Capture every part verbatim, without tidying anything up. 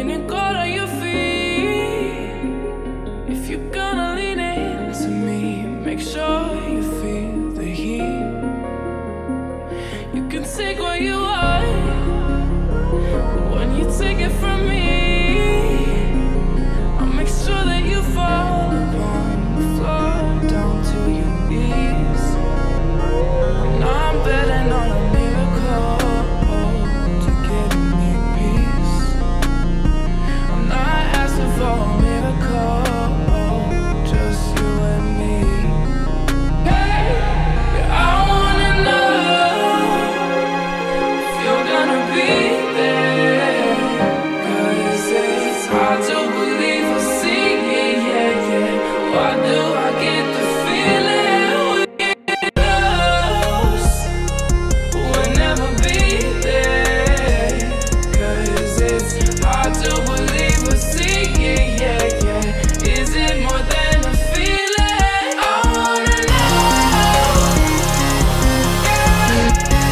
raining gold on your feet. If you're gonna lean into me, make sure you feel the heat. You can take what you want, but when you take it from me, I'll make sure that you fall upon the floor, down to your knees. And I'm betting on a miracle to get me peace. I'm not asking for a miracle, just you and me. Hey, yeah, I wanna know if you're gonna be there, 'cause it's hard to believe I see it, yeah, yeah. Why do I get the feeling we get close? We'll never be there, 'cause it's hard to believe I see it, yeah, yeah. Is it more than a feeling? I wanna know, yeah.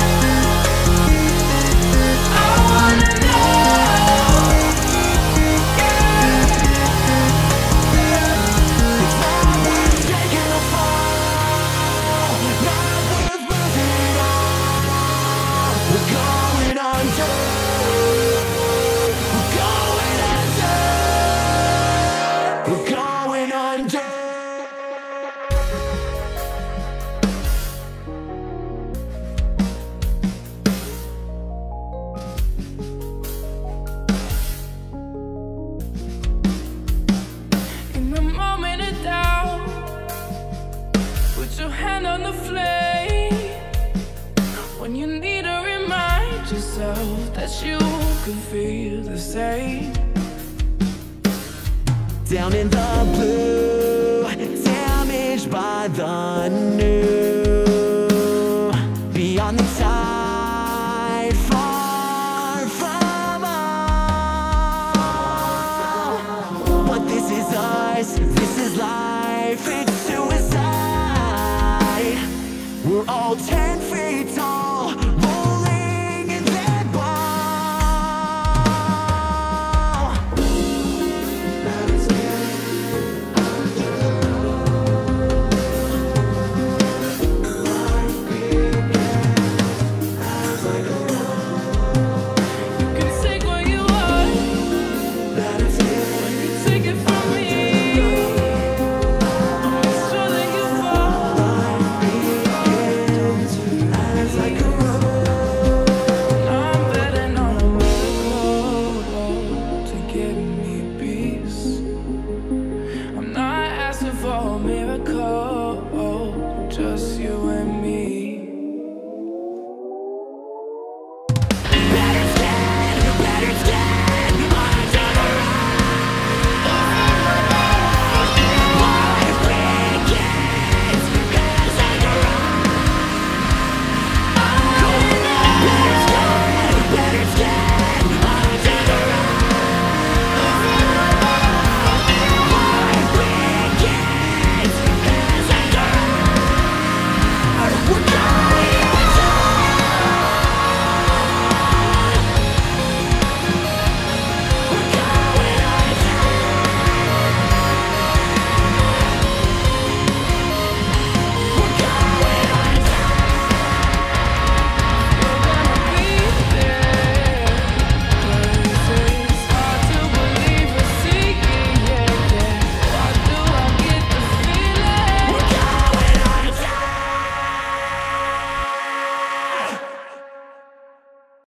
I wanna know, yeah. It's not worth taking the fall, not worth losing all. We're going under, we're going under, we're going under. In the moment of doubt, put your hand on the flame. When you need to remind yourself that you can feel the same. Down in the blue, damaged by the new. Beyond the tide, far from all. But this is us, this is life, it's suicide. We're all